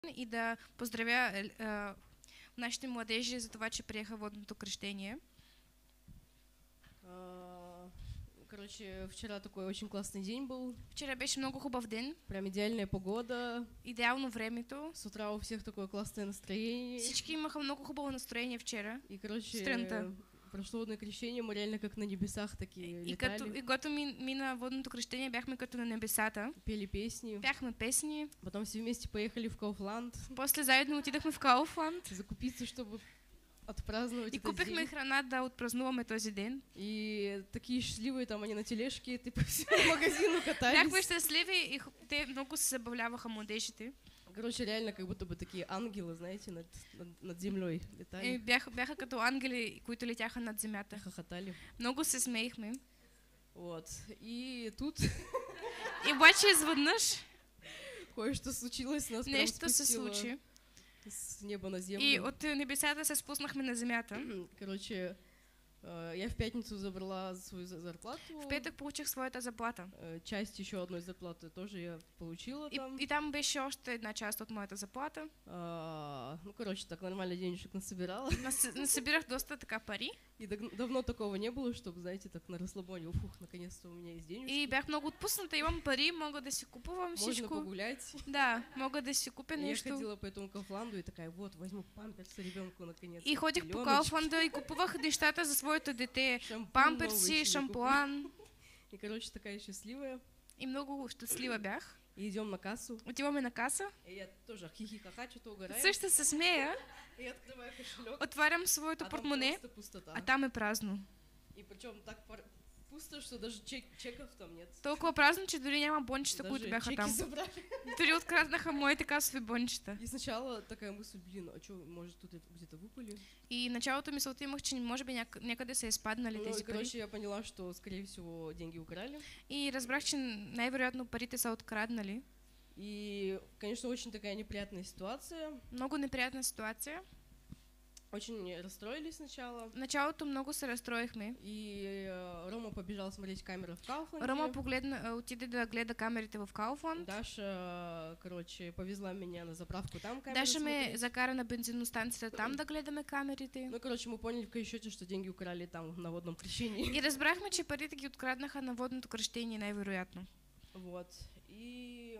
и да поздравя нашите младежи за това, че приеха водното крещение. Короче, вчера такой очень классный день был. Вчера беше много хубав ден. Прям идеальная погода. Идеално времето. С утра у всех такое классное настроение. Всички имаха много хубаво настроение вчера. И, короче, сутринта. прошло водное крещение, мы реально как на небесах такие летали. И когато мина водното крещение, бяхме като на небесата. Пели песни. Бяхме песни. Потом все вместе поехали в Kaufland. После заедно отидахме в Kaufland. Закупиться, чтобы отпраздновать и этот купихме день. храна да отпразнуваме този ден. И такие счастливые там они на тележке, ты по всему магазину катались. Бяхме щастливи и те много се забавляваха младежите. Короче, реально как будто бы такие ангелы, знаете, над землей летали. И бяха като ангели, които летяха над земята. Хохотали. Много се смеехме. Вот. И тут... И обаче изведнъж кое-что случилось, нас прям нещо се спустило случи. с неба на землю. И от небесата се спуснахме на земята. Короче, я в пятницу забрала свою зарплату. В петък получих своята заплата. Часть еще одной зарплаты тоже я получила там. И там беше още една част от моята заплата. Ну, короче, так нормально денежек насобирала. Насобирах доста така пари. И давно такого не было, чтобы, знаете, так на расслабоне, фух, наконец-то у меня есть денежки. И бях много отпусната, имам пари, мога да си купувам всичко. Можно погулять. Да, мога да си купя нещо. Я ходила по этому Kaufland'у и такая, вот, возьму памперсы ребенку наконец. И ходих по Kaufland'у и купувах нещата за своето дете. Памперси, шампуан. И, короче, такая счастливая. И много щастлива бях. И идем на кассу. Отиваме на каса. И я тоже хихи-хаха, что-то угораю. Също се смея. И открываю кошелек. Отварям своето портмоне, а там е празно. И причем так пусто, что даже чеков там нет. Толкова празно, че дори няма бончета, които бяха там. Дори откраднаха моите касови бончета. И сначала такая мысль, блин, а что, может тут где-то выпали? И началото мисълта имах, че може би някъде са изпаднали тези пари. Короче, я поняла, что, скорее всего, деньги украли. И разбрах, че най-вероятно парите са откраднали. И, конечно, очень такая неприятная ситуация. Много неприятна ситуация. Очень расстроились сначала. В началото много се разстроихме. И Рома побежал смотреть камеры в Kaufland. Рома отиде да гледа камерите в Kaufland. Даша, короче, повезла меня на заправку, там камеры Даша ме смотреть. закара на бензиностанцията, там да гледаме камерите. Ну, короче, мы поняли в конечном счете, что деньги украли там на водном крещении. И разбрахме, че парите ги откраднаха на водното кръщение най-вероятно. Вот. И,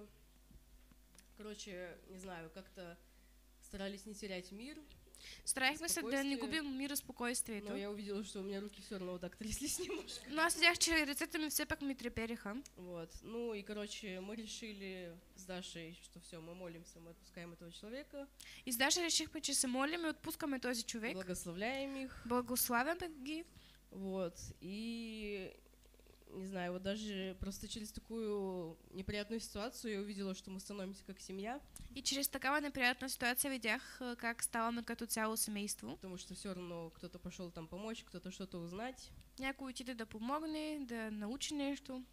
короче, не знаю, как-то старались не терять мир. Стараехме се да не губим мира, спокойствието. Но я увидела, что у меня руки все равно вот так тряслись немножко. Но аз видях, че ръцете ми все пак ми трепереха. Вот. Ну и, короче, мы решили с Дашей, что все, мы молимся, мы отпускаем этого человека. И с Дашей решихме, че се молим и отпускаме този човек. Благословляем их. Благославяме ги. Вот. И не знаю, вот даже просто через такую неприятную ситуацию я увидела, что мы становимся как семья. И через такава неприятна ситуация видях, как ставаме като цяло семейство. Потому что все равно кто-то пошел там помочь, кто-то что-то узнать. Някой отиде да помогне, да научи нещо.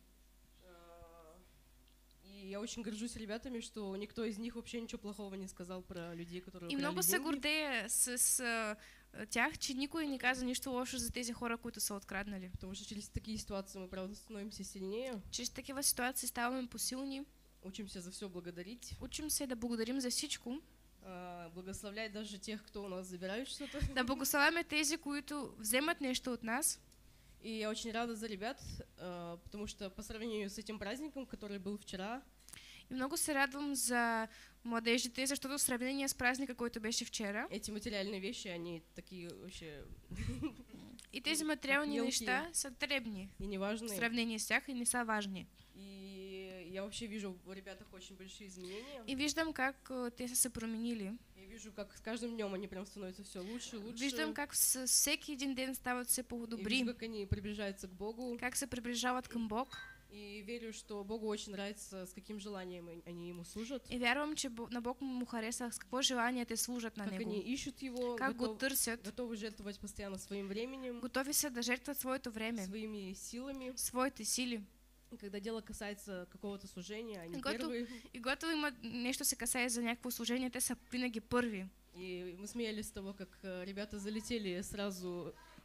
И я очень горжусь ребятами, что никто из них вообще ничего плохого не сказал про людей, которые украли деньги. И много се гордея с тях, че никой не каза нищо лошо за тези хора, които са откраднали. Потому что через такие ситуации мы, правда, становимся сильнее. Через такива ситуации ставаме посилни. Учимся за все благодарить. Учим се да благодарим за всичко. Благословлять даже тех, кто у нас забирают что-то. Да благословяме тези, които вземат нещо от нас. И я очень рада за ребят, потому что по сравнению с этим праздником, который был вчера. И много се радвам за младежите, защото в сравнение с праздника, който беше вчера. Эти материальные вещи, они такие вообще... И тези материални неща са дребни. И неважные. В сравнение с тях и не са важни. И я вообще вижу в ребятах очень большие изменения. И виждам как те са се променили. Я вижу, как с каждым днем они прям становятся все лучше и лучше. Виждам как всеки един ден стават все по-добри. И вижу, как они приближаются к Богу. Как се приближават към Бог. И верю, что Богу очень нравится, с каким желанием они Ему служат. И вярвам, че на Бог му хареса с какво желание те служат на Него. Как они ищут Его, как го търсят. Готовы жертвовать постоянно своим временем. Готови са да жертват своето време. Своими силами. Своите сили. И когда дело касается какого-то служения, они первые. И готово има нещо се касае за някакво служение, те са винаги първи. И мы смеялись с того, как ребята залетели сразу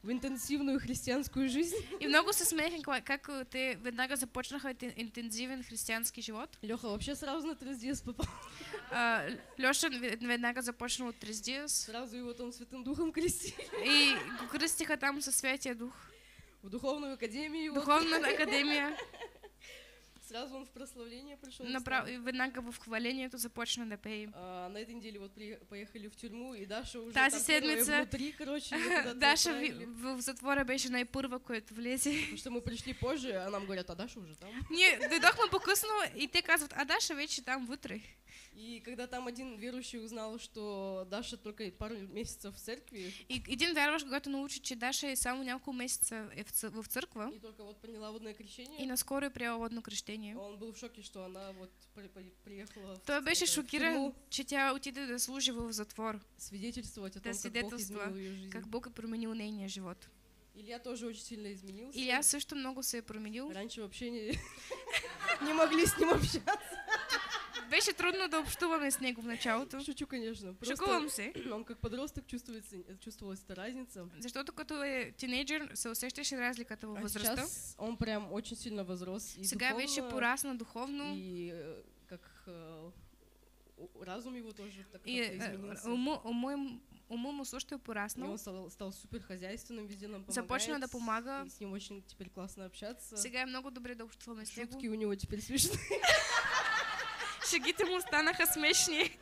в интенсивную христианскую жизнь. И много се смееха как те веднага започнаха интензивен християнски живот. Леха вообще сразу на Трездиес попал. Леша веднага започнал от Трездиес. Сразу его там Святым Духом крестили. И го кръстиха там със Святия Дух. В духовную академию. Духовна академия. Сразу он в прославление пришел. Веднага в хвалението започна да пее. На этой неделе вот поехали в тюрьму, и Даша уже Тази там седмица внутри, короче. Даша в затвора беше най-първа, която влезе. Потому что мы пришли позже, а нам говорят, а Даша уже там. Ние дойдохме по-късно и те казват, а Даша вече там вътре. И когда там один верующий узнал, что Даша только пару месяцев в церкви. И един вярващ, когато научи, че Даша е само няколко месеца в църква. И только вот приняла водное крещение. И наскоро е приела водно крещение. Он был в шоке, что она вот приехала. Той беше шокиран, че тя отиде да служи в затвор. Свидетельствовать о том, как Бог изменил ее жизнь. Как Бог е променил нейния живот. Илья тоже очень сильно изменился. Илья също много се е променил. Раньше вообще не могли с ним общаться. Беше трудно да общуваме с него в началото. Шучу, конечно. Шокувам се. Он как подросток чувствовалась эта разница. Защото като е тинейджър се усещаше разликата във възрастта. Сейчас он прям очень сильно возрос. И сега духовно, вече порасна духовно. И как разум его тоже так изменился. Уму му също е пораснал. И он стал супер хозяйственным, везде нам помогает. Започна да помага. И с ним очень теперь классно общаться. Сега е много добре да общуваме с него. Шутки у него теперь смешные. Шегите му станаха смешни.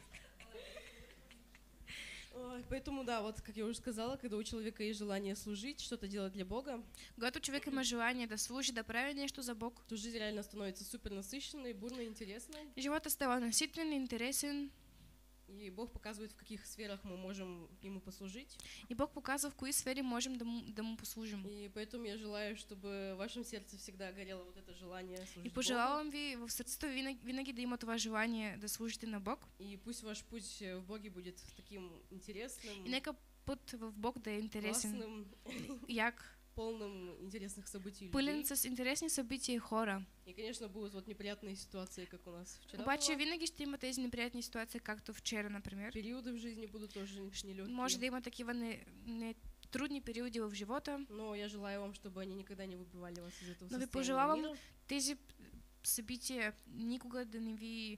Поэтому, да, вот, как я уже сказала, когда у человека есть желание служить, что-то делать для Бога, когато човек има желание да служи, да прави нещо за Бог, то жизнь реально становится супер насыщенной, бурной, интересной. Живота става наситен, интересен. И Бог показывает, в каких сферах мы можем Ему послужить. И Бог показва, в кои сфери можем да му послужим. И поэтому я желаю, чтобы в вашем сердце всегда горело вот это желание служить И пожелавам ви в сърцето винаги да има това желание да служите на Бог. И пусть ваш путь в Боге будет таким интересным. И нека път в Бог да е интересен. Классным. Як. Полным интересных событий. Пълен с интересни събития и хора. И, конечно, будут вот неприятные ситуации, как у нас вчера. Обаче винаги ще има тези неприятни ситуации, както вчера, например. Периоды в жизни будут тоже нелегкие. Може да има такива трудни периоди в живота. Но я желаю вам, чтобы они никогда не выбивали вас из этого состояния. Но ви пожелавам тези събития никога да не ви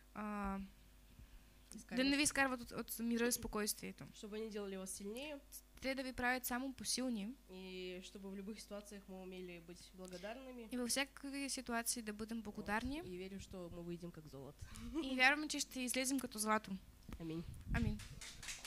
изкарват от мира и спокойствието. Чтобы они делали вас сильнее. Те да ви правят само посилни. И чтобы в любых ситуациях мы умели быть благодарными. И във всякакви ситуации да бъдем благодарни. И верю, что мы выйдем как золото. И вярвам, че ще излезем като злато. Аминь. Аминь.